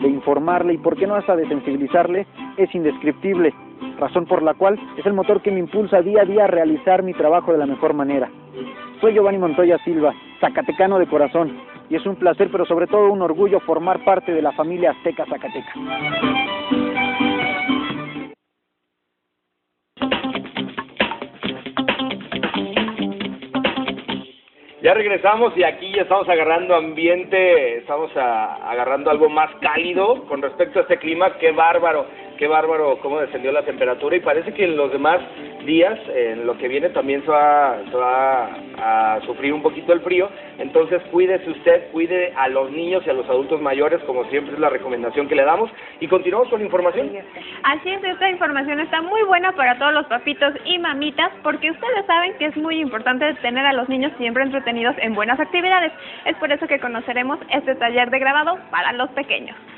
de informarle y, por qué no, hasta de sensibilizarle, es indescriptible, razón por la cual es el motor que me impulsa día a día a realizar mi trabajo de la mejor manera. Soy Giovanni Montoya Silva, zacatecano de corazón, y es un placer, pero sobre todo un orgullo, formar parte de la familia Azteca Zacateca. Ya regresamos y aquí ya estamos agarrando ambiente, estamos agarrando algo más cálido con respecto a este clima. Qué bárbaro cómo descendió la temperatura, y parece que en los demás días, en lo que viene, también se va a sufrir un poquito el frío. Entonces cuídese usted, cuide a los niños y a los adultos mayores, como siempre es la recomendación que le damos, y continuamos con la información. Así es, esta información está muy buena para todos los papitos y mamitas, porque ustedes saben que es muy importante tener a los niños siempre entretenidos en buenas actividades. Es por eso que conoceremos este taller de grabado para los pequeños.